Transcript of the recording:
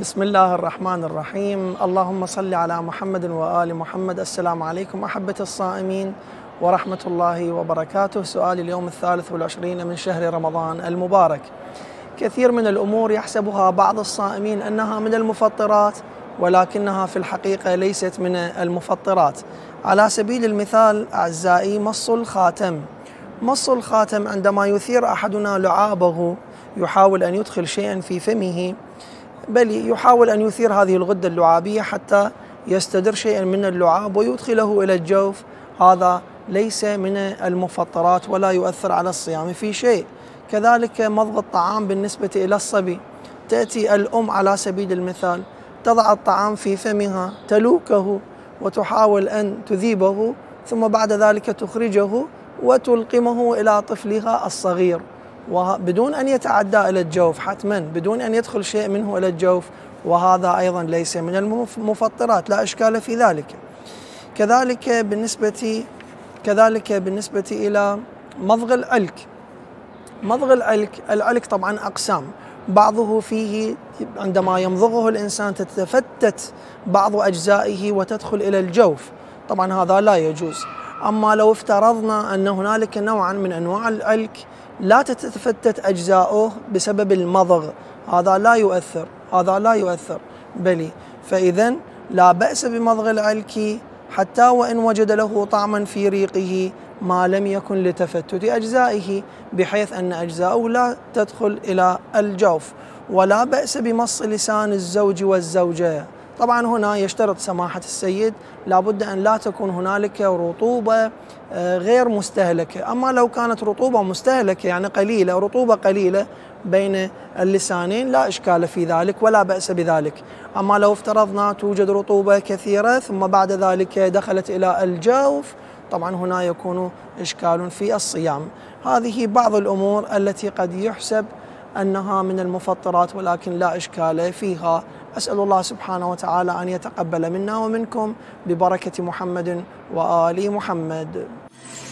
بسم الله الرحمن الرحيم. اللهم صل على محمد وآل محمد. السلام عليكم أحبة الصائمين ورحمة الله وبركاته. سؤال اليوم 23 من شهر رمضان المبارك. كثير من الأمور يحسبها بعض الصائمين أنها من المفطرات، ولكنها في الحقيقة ليست من المفطرات. على سبيل المثال أعزائي، مص الخاتم. مص الخاتم عندما يثير أحدنا لعابه، يحاول أن يدخل شيئا في فمه، بل يحاول أن يثير هذه الغدة اللعابية حتى يستدر شيئا من اللعاب ويدخله إلى الجوف، هذا ليس من المفطرات ولا يؤثر على الصيام في شيء. كذلك مضغ الطعام بالنسبة إلى الصبي، تأتي الأم على سبيل المثال تضع الطعام في فمها، تلوكه وتحاول أن تذيبه، ثم بعد ذلك تخرجه وتلقمه إلى طفلها الصغير، وبدون أن يتعدى إلى الجوف، حتما بدون أن يدخل شيء منه إلى الجوف، وهذا أيضا ليس من المفطرات، لا إشكال في ذلك. كذلك بالنسبة إلى مضغ العلك. مضغ العلك طبعا أقسام، بعضه فيه عندما يمضغه الإنسان تتفتت بعض أجزائه وتدخل إلى الجوف، طبعا هذا لا يجوز. أما لو افترضنا أن هنالك نوعا من أنواع العلك لا تتفتت أجزاؤه بسبب المضغ، هذا لا يؤثر بل فإذا لا بأس بمضغ العلك حتى وإن وجد له طعما في ريقه ما لم يكن لتفتت أجزائه، بحيث أن أجزاؤه لا تدخل إلى الجوف. ولا بأس بمص لسان الزوج والزوجة. طبعا هنا يشترط سماحة السيد لابد أن لا تكون هنالك رطوبة غير مستهلكة. أما لو كانت رطوبة مستهلكة يعني قليلة، رطوبة قليلة بين اللسانين، لا إشكال في ذلك ولا بأس بذلك. أما لو افترضنا توجد رطوبة كثيرة ثم بعد ذلك دخلت إلى الجوف، طبعا هنا يكون إشكال في الصيام. هذه بعض الأمور التي قد يحسب أنها من المفطرات ولكن لا إشكال فيها. أسأل الله سبحانه وتعالى أن يتقبل منا ومنكم ببركة محمد وآل محمد.